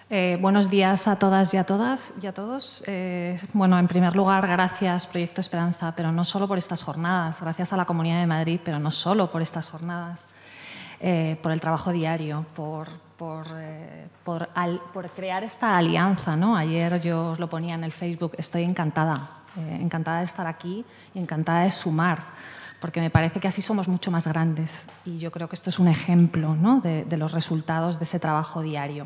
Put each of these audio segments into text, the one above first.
Buenos días a todas y a todos. Bueno, en primer lugar, gracias Proyecto Esperanza, pero no solo por estas jornadas, gracias a la Comunidad de Madrid, pero no solo por estas jornadas, por el trabajo diario, por crear esta alianza, ¿no? Ayer yo os lo ponía en el Facebook, estoy encantada de estar aquí y encantada de sumar, porque me parece que así somos mucho más grandes y yo creo que esto es un ejemplo, ¿no?, de los resultados de ese trabajo diario.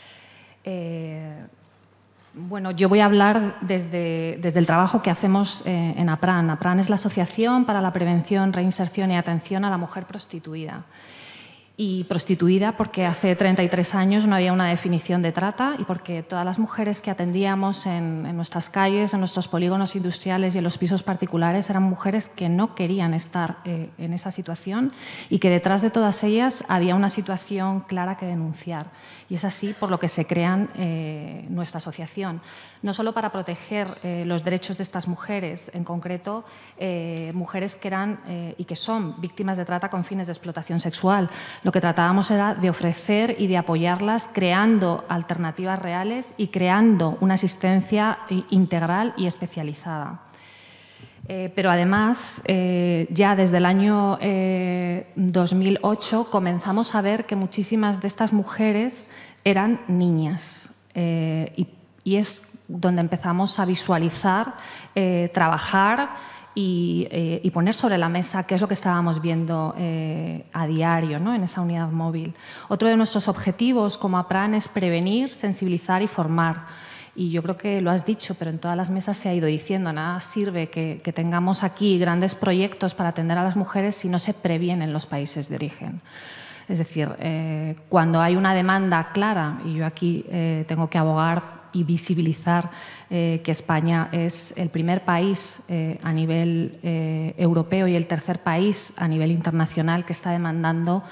Bueno, yo voy a hablar desde el trabajo que hacemos en APRAN. APRAN es la Asociación para la Prevención, Reinserción y Atención a la Mujer Prostituida. Y prostituida porque hace 33 años no había una definición de trata y porque todas las mujeres que atendíamos en nuestras calles, en nuestros polígonos industriales y en los pisos particulares eran mujeres que no querían estar en esa situación y que detrás de todas ellas había una situación clara que denunciar. Y es así por lo que se crea nuestra asociación, no solo para proteger los derechos de estas mujeres, en concreto mujeres que eran y que son víctimas de trata con fines de explotación sexual. Lo que tratábamos era de ofrecer y de apoyarlas creando alternativas reales y creando una asistencia integral y especializada. Pero además, ya desde el año 2008 comenzamos a ver que muchísimas de estas mujeres eran niñas y es donde empezamos a visualizar, trabajar y poner sobre la mesa qué es lo que estábamos viendo a diario, ¿no?, en esa unidad móvil. Otro de nuestros objetivos como APRAN es prevenir, sensibilizar y formar. Y yo creo que lo has dicho, pero en todas las mesas se ha ido diciendo, nada sirve que tengamos aquí grandes proyectos para atender a las mujeres si no se previenen los países de origen. Es decir, cuando hay una demanda clara, y yo aquí tengo que abogar y visibilizar que España es el primer país a nivel europeo y el tercer país a nivel internacional que está demandando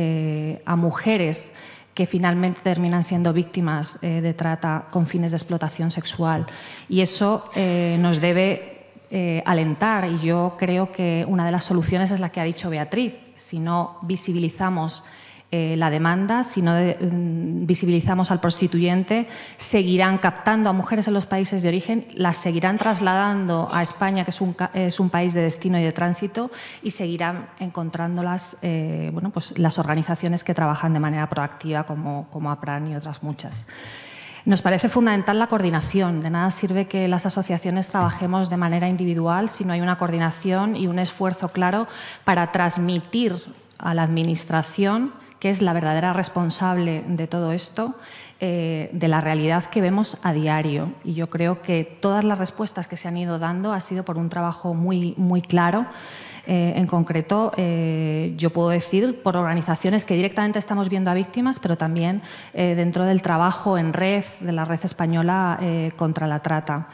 a mujeres que finalmente terminan siendo víctimas de trata con fines de explotación sexual. Y eso nos debe alentar, y yo creo que una de las soluciones es la que ha dicho Beatriz. Si no visibilizamos la demanda, si no visibilizamos al prostituyente, seguirán captando a mujeres en los países de origen, las seguirán trasladando a España, que es un país de destino y de tránsito, y seguirán encontrándolas bueno, pues las organizaciones que trabajan de manera proactiva como APRAN y otras muchas. Nos parece fundamental la coordinación. De nada sirve que las asociaciones trabajemos de manera individual si no hay una coordinación y un esfuerzo claro para transmitir a la Administración, que es la verdadera responsable de todo esto, de la realidad que vemos a diario. Y yo creo que todas las respuestas que se han ido dando ha sido por un trabajo muy, muy claro. En concreto, yo puedo decir por organizaciones que directamente estamos viendo a víctimas, pero también dentro del trabajo en red, de la red española contra la trata.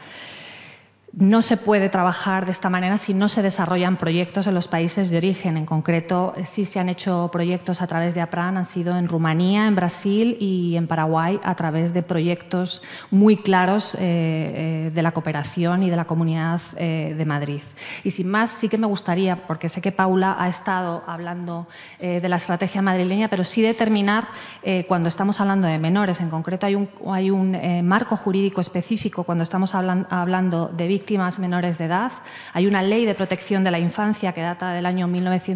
No se puede trabajar de esta manera si no se desarrollan proyectos en los países de origen. En concreto, sí se han hecho proyectos a través de APRAN, han sido en Rumanía, en Brasil y en Paraguay, a través de proyectos muy claros de la cooperación y de la Comunidad de Madrid. Y sin más, sí que me gustaría, porque sé que Paula ha estado hablando de la estrategia madrileña, pero sí determinar, cuando estamos hablando de menores, en concreto hay un marco jurídico específico cuando estamos hablando de víctimas menores de edad. Hay una ley de protección de la infancia que data del año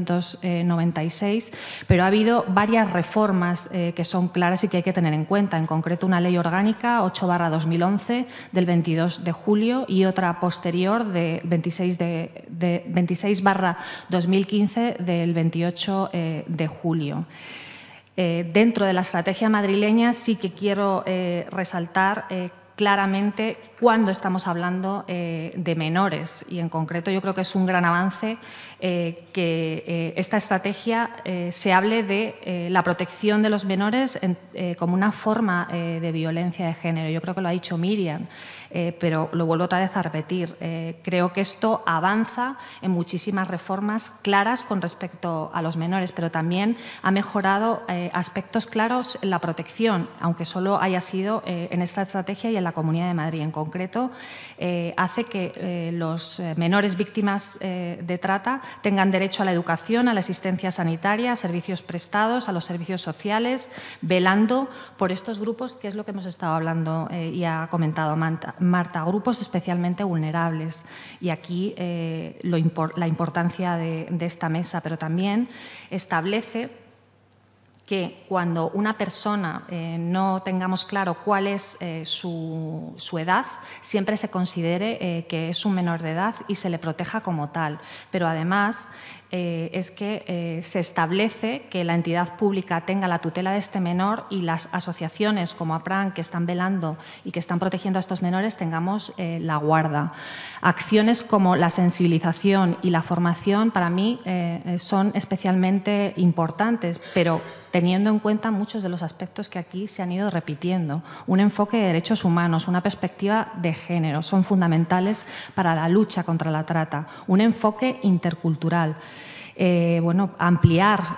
1996, pero ha habido varias reformas que son claras y que hay que tener en cuenta. En concreto, una ley orgánica 8/2011 del 22 de julio y otra posterior de 26/2015 del 28 de julio. Dentro de la estrategia madrileña sí que quiero resaltar claramente cuando estamos hablando de menores, y en concreto yo creo que es un gran avance que esta estrategia se hable de la protección de los menores como una forma de violencia de género. Yo creo que lo ha dicho Miriam, pero lo vuelvo otra vez a repetir. Creo que esto avanza en muchísimas reformas claras con respecto a los menores, pero también ha mejorado aspectos claros en la protección, aunque solo haya sido en esta estrategia y en la Comunidad de Madrid en concreto, hace que los menores víctimas de trata tengan derecho a la educación, a la asistencia sanitaria, a servicios prestados, a los servicios sociales, velando por estos grupos, que es lo que hemos estado hablando y ha comentado Marta, grupos especialmente vulnerables. Y aquí la importancia de esta mesa, pero también establece que cuando una persona no tengamos claro cuál es su edad, siempre se considere que es un menor de edad y se le proteja como tal. Pero además es que se establece que la entidad pública tenga la tutela de este menor y las asociaciones como APRAN, que están velando y que están protegiendo a estos menores, tengamos la guarda. Acciones como la sensibilización y la formación para mí son especialmente importantes, pero teniendo en cuenta muchos de los aspectos que aquí se han ido repitiendo. Un enfoque de derechos humanos, una perspectiva de género, son fundamentales para la lucha contra la trata. Un enfoque intercultural. Ampliar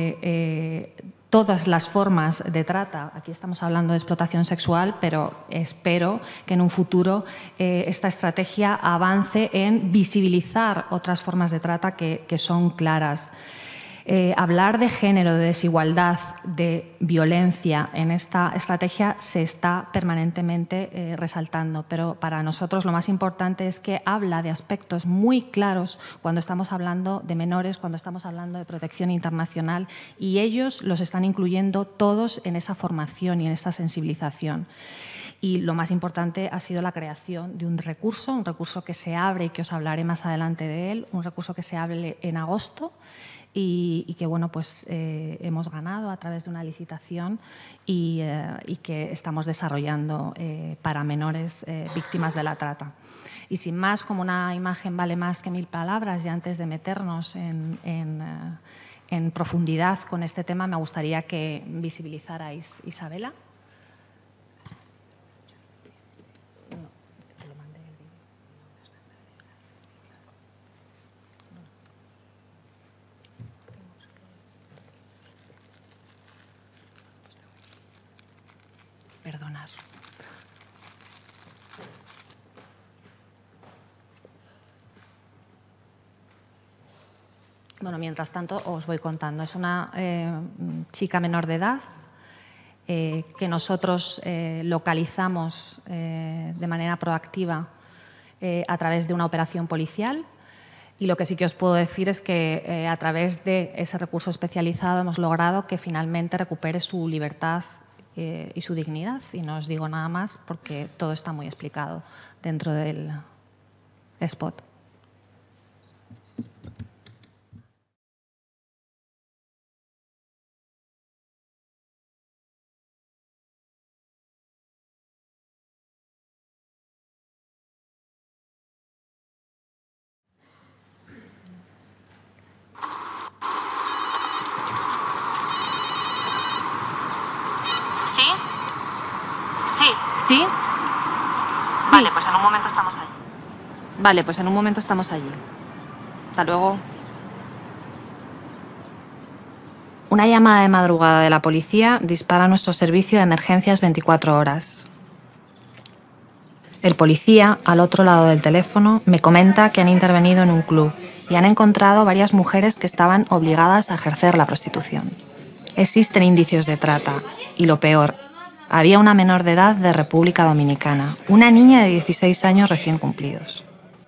todas las formas de trata. Aquí estamos hablando de explotación sexual, pero espero que en un futuro esta estrategia avance en visibilizar otras formas de trata que son claras. Hablar de género, de desigualdad, de violencia en esta estrategia se está permanentemente resaltando, pero para nosotros lo más importante es que habla de aspectos muy claros cuando estamos hablando de menores, cuando estamos hablando de protección internacional, y ellos los están incluyendo todos en esa formación y en esta sensibilización. Y lo más importante ha sido la creación de un recurso que se abre y que os hablaré más adelante de él, un recurso que se abre en agosto, y que hemos ganado a través de una licitación y que estamos desarrollando para menores víctimas de la trata. Y sin más, como una imagen vale más que 1000 palabras, y antes de meternos en profundidad con este tema, me gustaría que visibilizarais, Isabela. Perdonar. Bueno, mientras tanto os voy contando. Es una chica menor de edad que nosotros localizamos de manera proactiva a través de una operación policial. Y lo que sí que os puedo decir es que a través de ese recurso especializado hemos logrado que finalmente recupere su libertad y su dignidad. Y no os digo nada más porque todo está muy explicado dentro del spot. ¿Sí? Sí. Vale, pues en un momento estamos allí. Vale, pues en un momento estamos allí. Hasta luego. Una llamada de madrugada de la policía dispara nuestro servicio de emergencias 24 horas. El policía, al otro lado del teléfono, me comenta que han intervenido en un club y han encontrado varias mujeres que estaban obligadas a ejercer la prostitución. Existen indicios de trata y, lo peor, había una menor de edad de República Dominicana, una niña de 16 años recién cumplidos.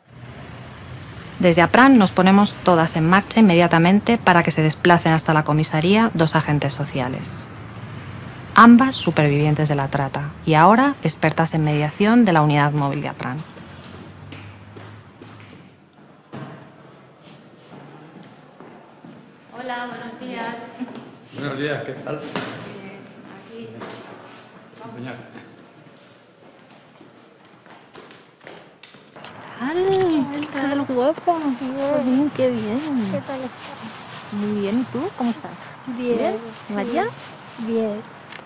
Desde APRAN nos ponemos todas en marcha inmediatamente para que se desplacen hasta la comisaría 2 agentes sociales. Ambas supervivientes de la trata y ahora expertas en mediación de la unidad móvil de APRAN. Hola, buenos días. Buenos días, ¿qué tal? Aquí. ¿Qué tal, guapa? Bien, qué bien. ¿Qué tal estás? Muy bien, ¿y tú? ¿Cómo estás? Bien. ¿María? Bien.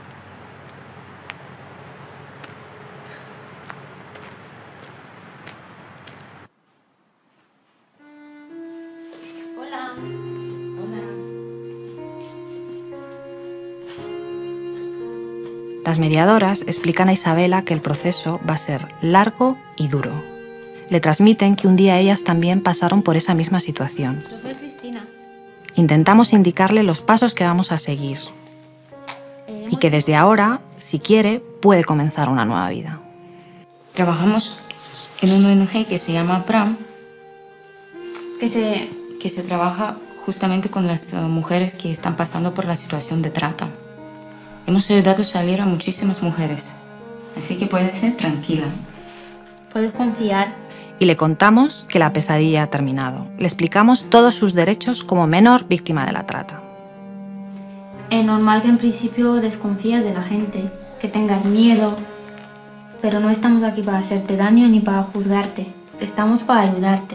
Hola. Hola. Las mediadoras explican a Isabela que el proceso va a ser largo y duro. Le transmiten que un día ellas también pasaron por esa misma situación. Yo soy Cristina. Intentamos indicarle los pasos que vamos a seguir y que desde ahora, si quiere, puede comenzar una nueva vida. Trabajamos en una ONG que se llama PRAM, Que se trabaja justamente con las mujeres que están pasando por la situación de trata. Hemos ayudado a salir a muchísimas mujeres, así que puedes ser tranquila. puedes confiar. Y le contamos que la pesadilla ha terminado. Le explicamos todos sus derechos como menor víctima de la trata. Es normal que en principio desconfíes de la gente, que tengas miedo, pero no estamos aquí para hacerte daño ni para juzgarte. Estamos para ayudarte.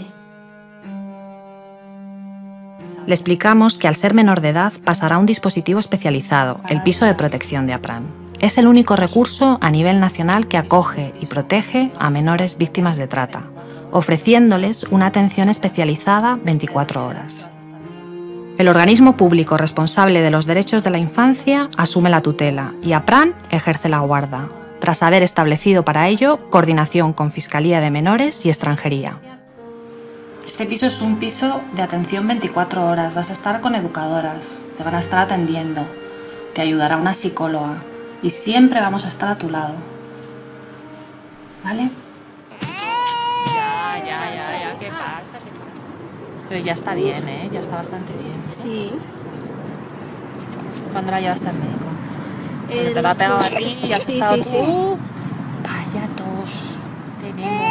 Le explicamos que al ser menor de edad pasará a un dispositivo especializado, el piso de protección de APRAN. Es el único recurso a nivel nacional que acoge y protege a menores víctimas de trata, ofreciéndoles una atención especializada 24 horas. El organismo público responsable de los derechos de la infancia asume la tutela y APRAN ejerce la guarda, tras haber establecido para ello coordinación con Fiscalía de Menores y Extranjería. Este piso es un piso de atención 24 horas. Vas a estar con educadoras, te van a estar atendiendo, te ayudará una psicóloga y siempre vamos a estar a tu lado. ¿Vale? Ya, ¿qué pasa? Pero ya está bien, ¿eh? Ya está bastante bien. Sí. ¿Cuándo la llevaste al médico? Cuando te lo ha pegado a ti y has estado tú. Sí. Vaya tos tenemos.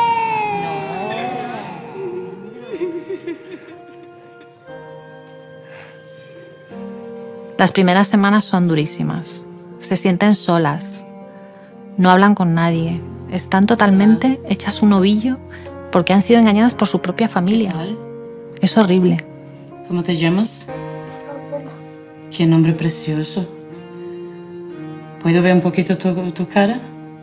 Las primeras semanas son durísimas. Se sienten solas. No hablan con nadie. Están totalmente hechas un ovillo porque han sido engañadas por su propia familia. Es horrible. ¿Cómo te llamas? Qué nombre precioso. ¿Puedo ver un poquito tu cara?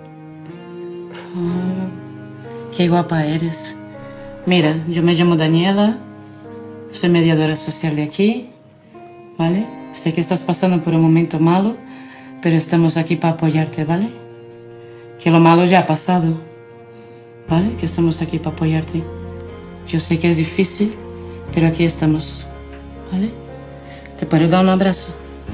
Oh, qué guapa eres. Mira, yo me llamo Daniela. Soy mediadora social de aquí. ¿Vale? Sé que estás pasando por un momento malo, pero estamos aquí para apoyarte, ¿vale? Que lo malo ya ha pasado, ¿vale? Que estamos aquí para apoyarte. Yo sé que es difícil, pero aquí estamos, ¿vale? ¿Te puedo dar un abrazo?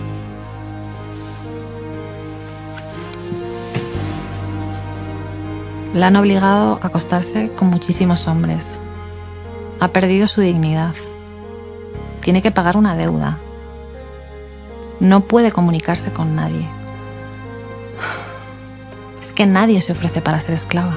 La han obligado a acostarse con muchísimos hombres. Ha perdido su dignidad. Tiene que pagar una deuda. No puede comunicarse con nadie. Es que nadie se ofrece para ser esclava.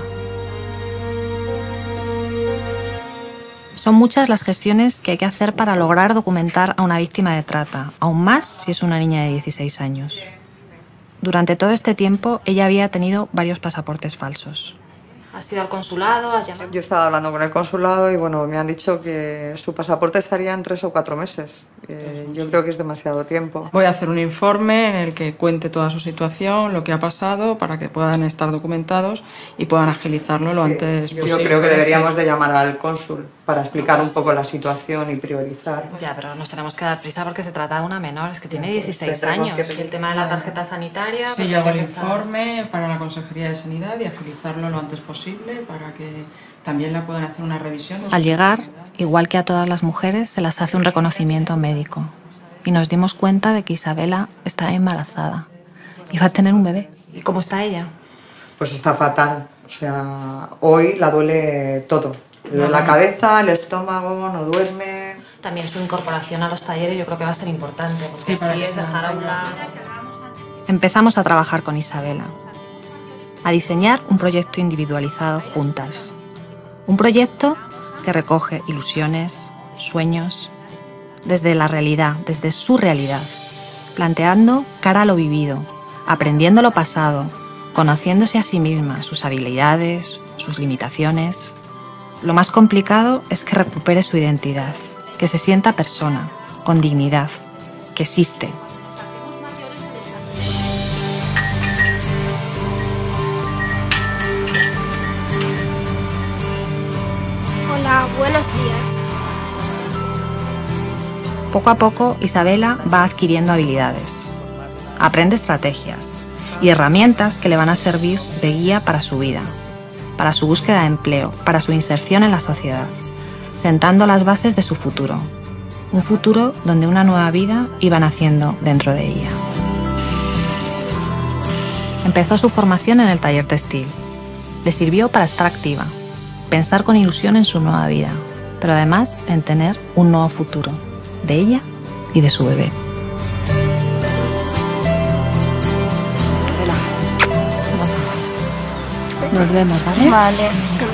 Son muchas las gestiones que hay que hacer para lograr documentar a una víctima de trata, aún más si es una niña de 16 años. Durante todo este tiempo, ella había tenido varios pasaportes falsos. ¿Has ido al consulado? ¿Has llamado? Yo he estado hablando con el consulado y bueno, me han dicho que su pasaporte estaría en 3 o 4 meses. Yo creo que es demasiado tiempo. Voy a hacer un informe en el que cuente toda su situación, lo que ha pasado, para que puedan estar documentados y puedan agilizarlo lo antes posible. Yo creo que deberíamos de llamar al cónsul para explicar un poco la situación y priorizar. Ya, pero nos tenemos que dar prisa porque se trata de una menor, es que tiene 16 tendremos años. que Y el tema de la tarjeta sanitaria... Sí, pues yo hago hay el que empezar. informe para la Consejería de Sanidad y agilizarlo lo antes posible para que también la puedan hacer una revisión. Al llegar, igual que a todas las mujeres, se las hace un reconocimiento médico. Y nos dimos cuenta de que Isabela está embarazada. Y va a tener un bebé. ¿Y cómo está ella? Pues está fatal. O sea, hoy la duele todo. Le duele la cabeza, el estómago, no duerme. También su incorporación a los talleres yo creo que va a ser importante. Porque Sí, para si que es se dejar a un mantenga. lado... Empezamos a trabajar con Isabela. A diseñar un proyecto individualizado juntas. Un proyecto que recoge ilusiones, sueños, desde la realidad, desde su realidad, planteando cara a lo vivido, aprendiendo lo pasado, conociéndose a sí misma, sus habilidades, sus limitaciones. Lo más complicado es que recupere su identidad, que se sienta persona, con dignidad, que existe. Hola, buenos días. Poco a poco, Isabela va adquiriendo habilidades. Aprende estrategias y herramientas que le van a servir de guía para su vida, para su búsqueda de empleo, para su inserción en la sociedad, sentando las bases de su futuro. Un futuro donde una nueva vida iba naciendo dentro de ella. Empezó su formación en el taller textil. Le sirvió para estar activa, pensar con ilusión en su nueva vida, pero además en tener un nuevo futuro, de ella y de su bebé. Nos vemos, ¿vale? Vale.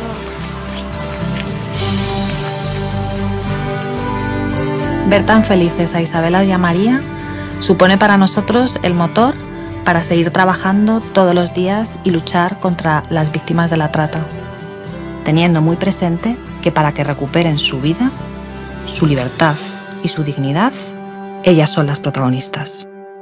Ver tan felices a Isabela y a María supone para nosotros el motor para seguir trabajando todos los días y luchar contra las víctimas de la trata, teniendo muy presente que para que recuperen su vida, su libertad y su dignidad, ellas son las protagonistas.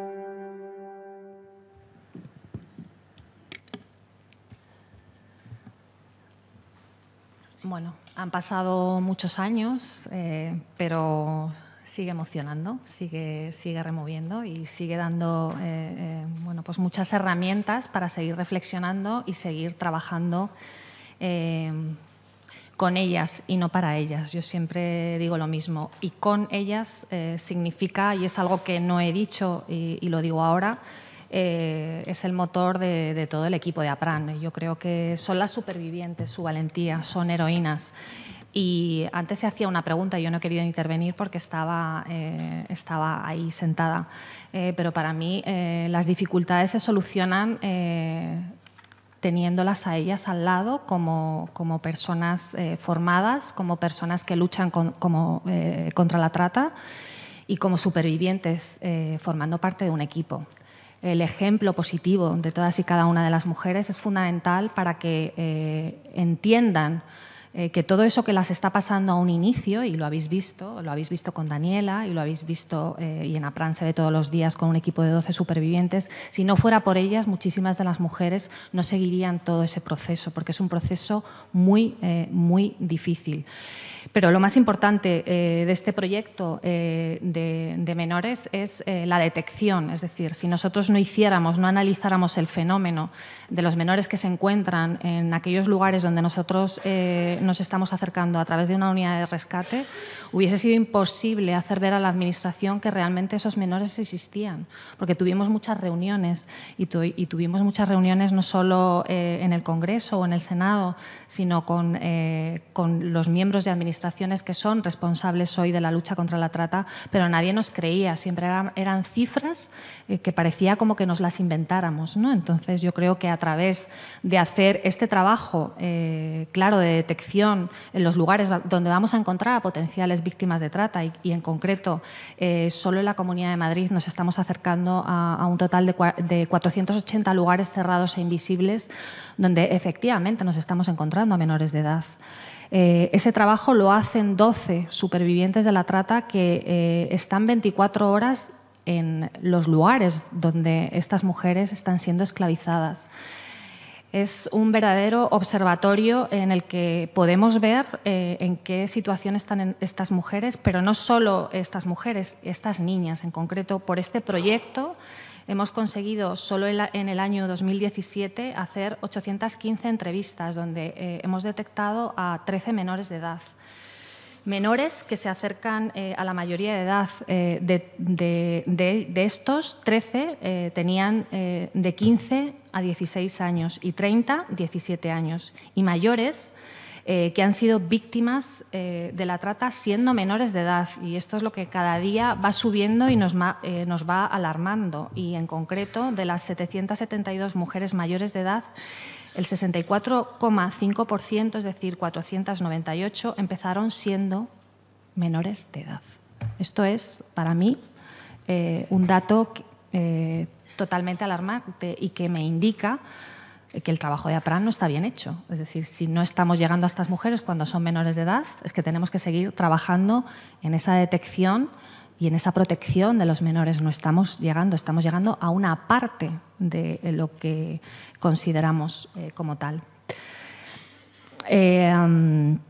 Bueno, han pasado muchos años, pero sigue emocionando, sigue removiendo y sigue dando bueno, pues muchas herramientas para seguir reflexionando y seguir trabajando con ellas y no para ellas. Yo siempre digo lo mismo. Y con ellas significa, y es algo que no he dicho y lo digo ahora, es el motor de todo el equipo de APRAN. Yo creo que son las supervivientes, su valentía, son heroínas. Y antes se hacía una pregunta y yo no he querido intervenir porque estaba ahí sentada. Pero para mí las dificultades se solucionan teniéndolas a ellas al lado como personas formadas, como personas que luchan contra la trata y como supervivientes formando parte de un equipo. El ejemplo positivo de todas y cada una de las mujeres es fundamental para que entiendan que todo eso que las está pasando a un inicio, y lo habéis visto con Daniela y lo habéis visto, y en APRAN se ve todos los días con un equipo de 12 supervivientes, si no fuera por ellas, muchísimas de las mujeres no seguirían todo ese proceso, porque es un proceso muy difícil. Pero lo más importante de este proyecto de menores es la detección. Es decir, si nosotros no analizáramos el fenómeno de los menores que se encuentran en aquellos lugares donde nosotros nos estamos acercando a través de una unidad de rescate, hubiese sido imposible hacer ver a la Administración que realmente esos menores existían. Porque tuvimos muchas reuniones y tuvimos muchas reuniones no solo en el Congreso o en el Senado, sino con los miembros de administraciones que son responsables hoy de la lucha contra la trata, pero nadie nos creía, siempre eran cifras que parecía como que nos las inventáramos, ¿no? Entonces yo creo que a través de hacer este trabajo claro de detección en los lugares donde vamos a encontrar a potenciales víctimas de trata y en concreto solo en la Comunidad de Madrid nos estamos acercando a un total de 480 lugares cerrados e invisibles donde efectivamente nos estamos encontrando a menores de edad. Ese trabajo lo hacen 12 supervivientes de la trata que están 24 horas en los lugares donde estas mujeres están siendo esclavizadas. Es un verdadero observatorio en el que podemos ver en qué situación están estas mujeres, pero no solo estas mujeres, estas niñas en concreto. Por este proyecto hemos conseguido solo en el año 2017 hacer 815 entrevistas donde hemos detectado a 13 menores de edad. Menores que se acercan a la mayoría de edad. De estos, 13 tenían de 15 a 16 años y 30, 17 años. Y mayores que han sido víctimas de la trata siendo menores de edad. Y esto es lo que cada día va subiendo y nos va alarmando. Y en concreto, de las 772 mujeres mayores de edad, el 64,5%, es decir, 498, empezaron siendo menores de edad. Esto es, para mí, un dato totalmente alarmante y que me indica que el trabajo de APRAN no está bien hecho. Es decir, si no estamos llegando a estas mujeres cuando son menores de edad, es que tenemos que seguir trabajando en esa detección y en esa protección de los menores. No estamos llegando a una parte de lo que consideramos como tal.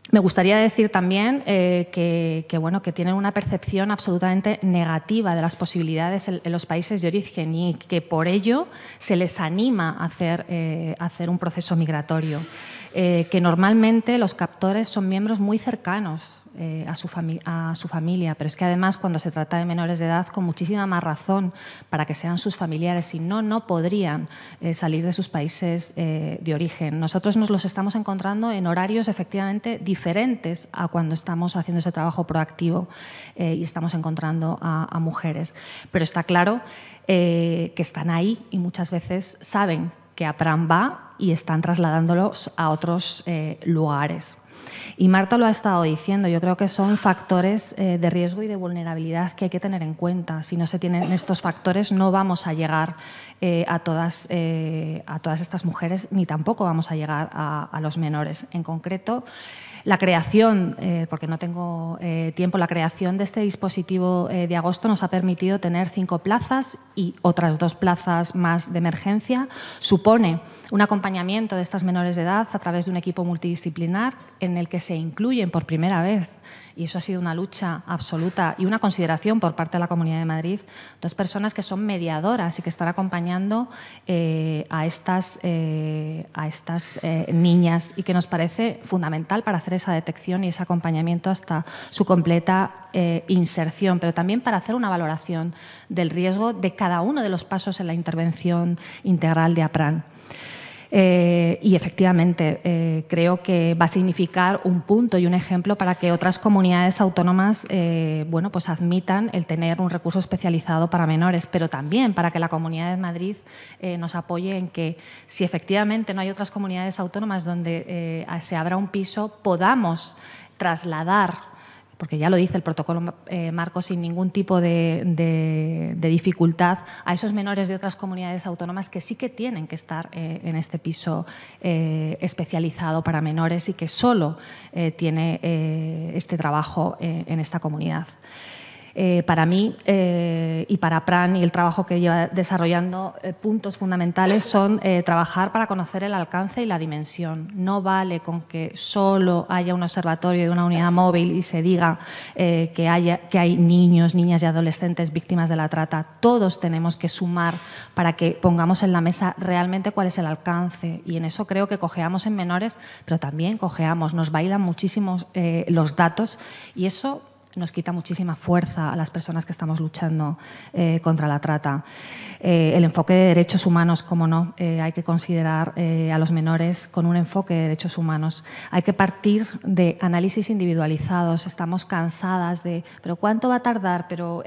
Me gustaría decir también bueno, que tienen una percepción absolutamente negativa de las posibilidades en los países de origen y que por ello se les anima a hacer un proceso migratorio. Que normalmente los captores son miembros muy cercanos a su familia, pero es que además cuando se trata de menores de edad, con muchísima más razón para que sean sus familiares, si no, no podrían salir de sus países de origen. Nosotros nos los estamos encontrando en horarios efectivamente diferentes a cuando estamos haciendo ese trabajo proactivo y estamos encontrando a mujeres. Pero está claro que están ahí y muchas veces saben que APRAN va y están trasladándolos a otros lugares. Y Marta lo ha estado diciendo, yo creo que son factores de riesgo y de vulnerabilidad que hay que tener en cuenta. Si no se tienen estos factores no vamos a llegar a todas estas mujeres ni tampoco vamos a llegar a los menores. En concreto, la creación, porque no tengo tiempo, la creación de este dispositivo de agosto nos ha permitido tener 5 plazas y otras 2 plazas más de emergencia. Supone un acompañamiento de estas menores de edad a través de un equipo multidisciplinar en el que se incluyen por primera vez, y eso ha sido una lucha absoluta y una consideración por parte de la Comunidad de Madrid, 2 personas que son mediadoras y que están acompañando a estas niñas y que nos parece fundamental para hacer esa detección y ese acompañamiento hasta su completa inserción, pero también para hacer una valoración del riesgo de cada uno de los pasos en la intervención integral de APRAN. Y efectivamente creo que va a significar un punto y un ejemplo para que otras comunidades autónomas bueno, pues admitan el tener un recurso especializado para menores, pero también para que la Comunidad de Madrid nos apoye en que si efectivamente no hay otras comunidades autónomas donde se abra un piso, podamos trasladar, porque ya lo dice el protocolo marco sin ningún tipo de dificultad, a esos menores de otras comunidades autónomas que sí que tienen que estar en este piso especializado para menores y que solo tiene este trabajo en esta comunidad. Para mí y para APRAN y el trabajo que lleva desarrollando, puntos fundamentales son trabajar para conocer el alcance y la dimensión. No vale con que solo haya un observatorio de una unidad móvil y se diga que hay niños, niñas y adolescentes víctimas de la trata. Todos tenemos que sumar para que pongamos en la mesa realmente cuál es el alcance, y en eso creo que cojeamos en menores, pero también cojeamos, nos bailan muchísimos los datos y eso nos quita muchísima fuerza a las personas que estamos luchando contra la trata. El enfoque de derechos humanos, cómo no, hay que considerar a los menores con un enfoque de derechos humanos. Hay que partir de análisis individualizados. Estamos cansadas de, pero ¿cuánto va a tardar? Pero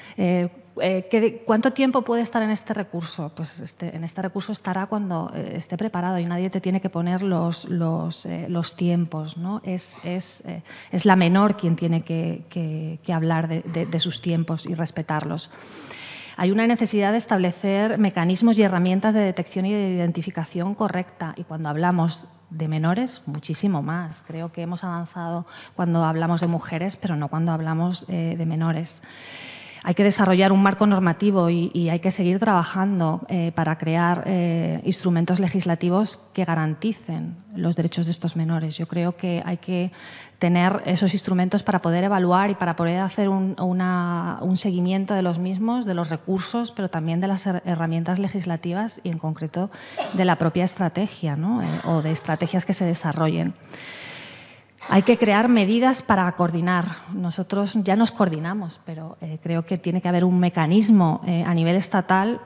¿cuánto tiempo puede estar en este recurso? Pues en este recurso estará cuando esté preparado y nadie te tiene que poner los tiempos, ¿no? Es la menor quien tiene que hablar de sus tiempos y respetarlos. Hay una necesidad de establecer mecanismos y herramientas de detección y de identificación correcta, y cuando hablamos de menores, muchísimo más. Creo que hemos avanzado cuando hablamos de mujeres, pero no cuando hablamos de menores. Hay que desarrollar un marco normativo y hay que seguir trabajando para crear instrumentos legislativos que garanticen los derechos de estos menores. Yo creo que hay que tener esos instrumentos para poder evaluar y para poder hacer un seguimiento de los mismos, de los recursos, pero también de las herramientas legislativas y en concreto de la propia estrategia, ¿no? O de estrategias que se desarrollen. Hay que crear medidas para coordinar. Nosotros ya nos coordinamos, pero creo que tiene que haber un mecanismo a nivel estatal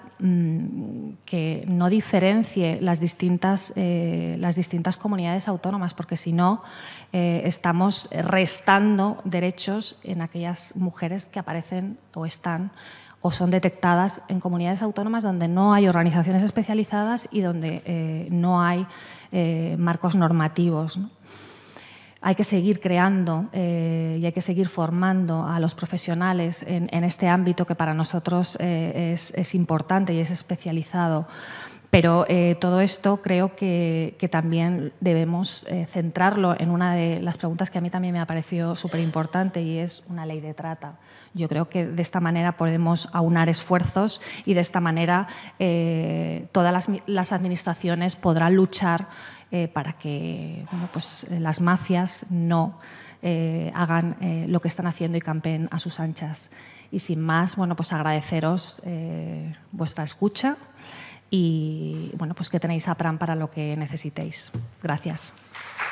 que no diferencie las distintas comunidades autónomas, porque si no estamos restando derechos en aquellas mujeres que aparecen o están o son detectadas en comunidades autónomas donde no hay organizaciones especializadas y donde no hay marcos normativos, ¿no? Hay que seguir creando y hay que seguir formando a los profesionales en este ámbito que para nosotros es importante y es especializado. Pero todo esto creo que también debemos centrarlo en una de las preguntas que a mí también me ha parecido súper importante, y es una ley de trata. Yo creo que de esta manera podemos aunar esfuerzos y de esta manera todas las administraciones podrán luchar para que bueno, pues, las mafias no hagan lo que están haciendo y campen a sus anchas. Y sin más, bueno, pues agradeceros vuestra escucha y bueno, pues que tenéis a Pran para lo que necesitéis. Gracias.